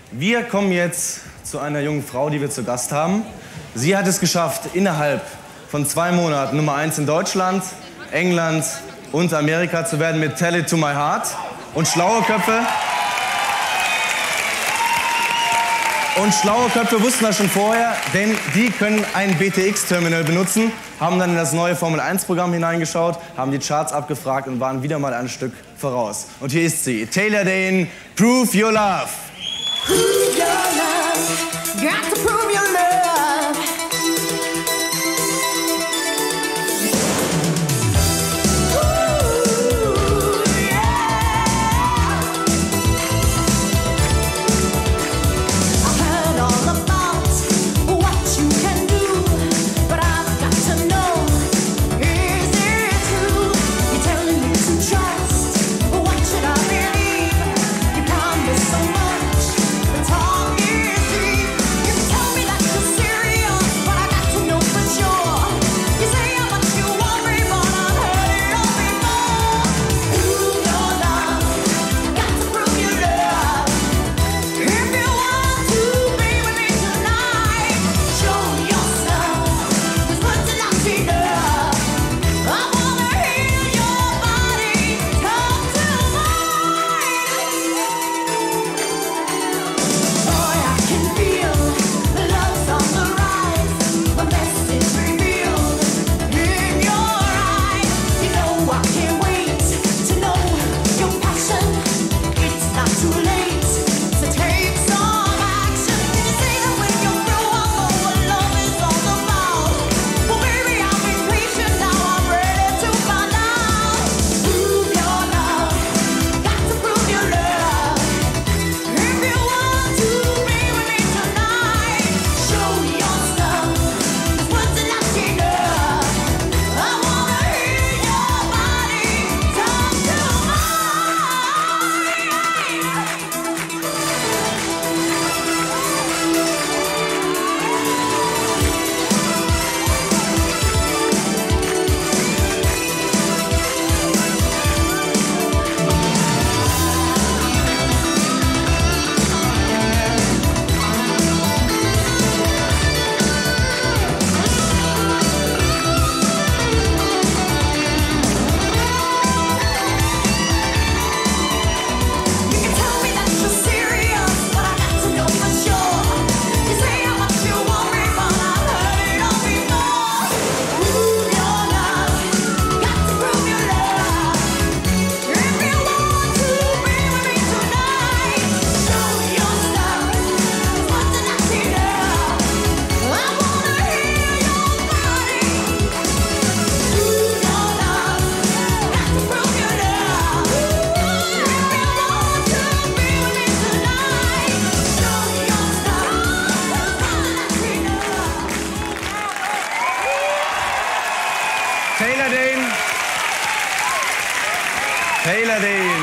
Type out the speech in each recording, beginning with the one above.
Wir kommen jetzt zu einer jungen Frau, die wir zu Gast haben. Sie hat es geschafft, innerhalb von 2 Monaten Nummer 1 in Deutschland, England und Amerika zu werden mit Tell It To My Heart. Und schlaue Köpfe wussten das schon vorher, denn die können ein BTX-Terminal benutzen, haben dann in das neue Formel-1-Programm hineingeschaut, haben die Charts abgefragt und waren wieder mal ein Stück voraus. Und hier ist sie, Taylor Dayne, Prove Your Love. Prove your love, got to prove your love. Taylor Dayne. Taylor Dayne.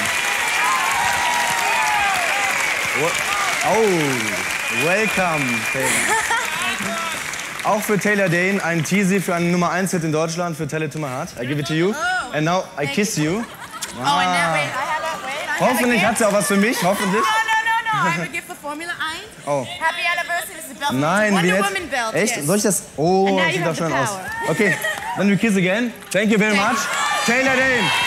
Oh, welcome, Taylor. Auch für Taylor Dayne ein Teaser für einen Nummer 1-Hit in Deutschland für Tell It To My Heart. I give it to you. And now I kiss you. Ah. Hoffentlich hat sie auch was für mich, hoffentlich. No, I have a gift for Formula 1. Oh. Happy anniversary, this is the belt. Nein, Wonder wie nett. Woman belt. Echt? Yes. Soll ich das? Oh, And now das you sieht doch have the schön aus. power. Okay, then we kiss again. Thank you very much. Taylor Dayne.